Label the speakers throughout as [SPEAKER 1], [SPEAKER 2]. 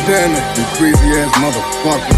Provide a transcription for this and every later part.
[SPEAKER 1] damn it, you crazy ass motherfucker.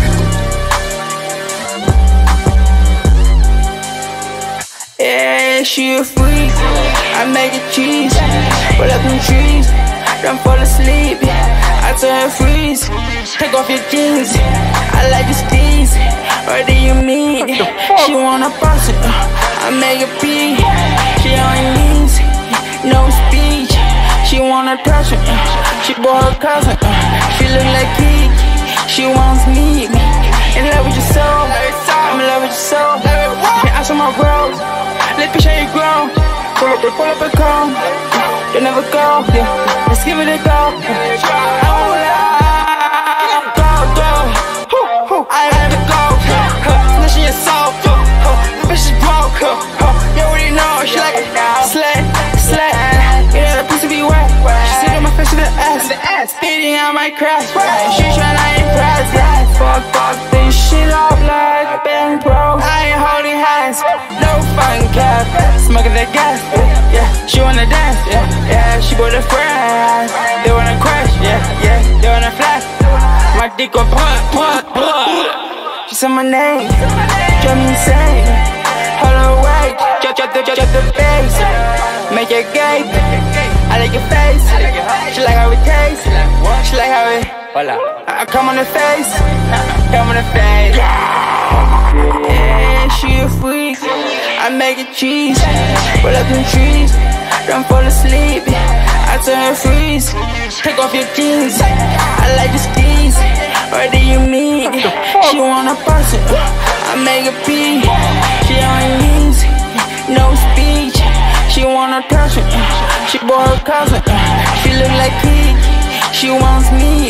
[SPEAKER 2] Yeah, she a freak. I make it cheese. Pull up them trees. Don't fall asleep. I tell her freeze. Take off your jeans. I like your steez. What do you mean? She wanna boss it. I make it pee. She on her knees. No speech. She wanna touch it. She bought her cousin. She look like Kiki. She wants me. In love with your soul. I'm in love with your soul. Can't answer my bros. Let me show you grow. Pull up and come. You'll never go. Yeah. Let's give it a go. I won't lie. Go. I had to go. Snatching your soul. The bitch is broke. You already know. She like slay. Yeah, the pussy be wet. She sit in my face with the ass. Beating out my crash. She tryna impress. Fuck this shit up like Ben Pro. I ain't holding hands. No fun cap. Smoking the gas. Yeah, she wanna dance. Yeah, she bought a friend. They wanna crash. Yeah, they wanna flash. My dick go pump. She said my name. Drive me insane. Hold on, wait. Drop the bass. Make it gay. I like your face. She like how it tastes. She like how it. I come on the face. Come on the face. Yeah, she a freak. I make it cheese. Pull up them trees. Don't fall asleep. I tell her freeze. Take off your jeans. I like your steez. What do you mean? She wanna boss it. I make it pee. She on her knees. No speech. She wanna touch it. She bought her cousin. She look like Kiki. She wants me.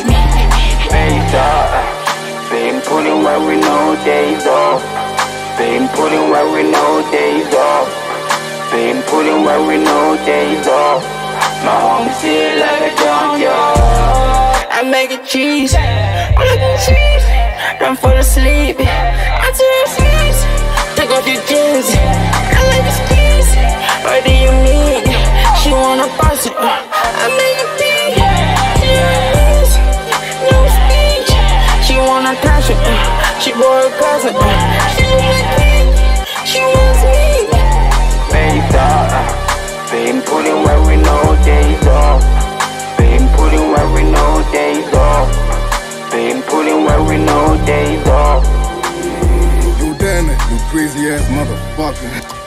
[SPEAKER 3] Been putting work with no days off. Been putting work with no days off. Been putting work with no days off. My home sit like a junkyard.
[SPEAKER 2] I make it cheese. I like the cheese. Don't fall asleep. I tell her freeze. Take off your jeans. I like the steez. What do you mean? She wanna boss it. I make it pee. No speech. She wanna touch it. She bought her cousin. She look like Kiki. She wants me.
[SPEAKER 3] Been putting work with no days off. Been putting work with no days off. Been putting work with no days off.
[SPEAKER 1] You damn it, you crazy ass motherfucker.